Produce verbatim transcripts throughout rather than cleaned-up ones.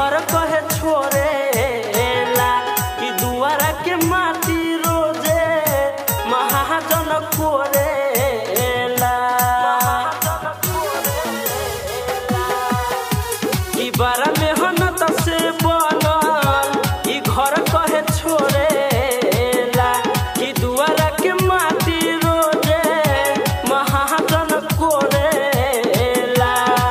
घर कहे छोड़ेला कि दुआरा के माटी रोजे महाजन कोरेला कि बारा मेहनत से बनल ई घर कहे छोड़ेला कि दुआरा के माटी रोजे महाजन कोरेला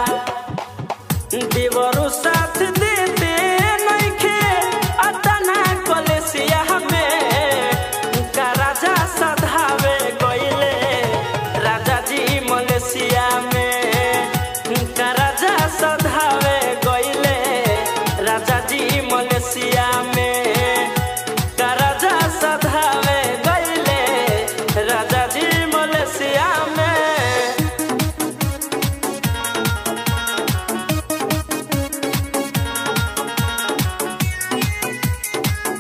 देवरो साथ देते नइखे अतना कलेसिया में का राजा सधावे गइले राजा जी मलेशिया में का राजा सधावे गइले राजा जी मलेशिया में का राजा सधावे गइले राजा जी मलेशिया में।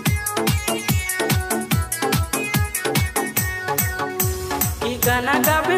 गाना गावे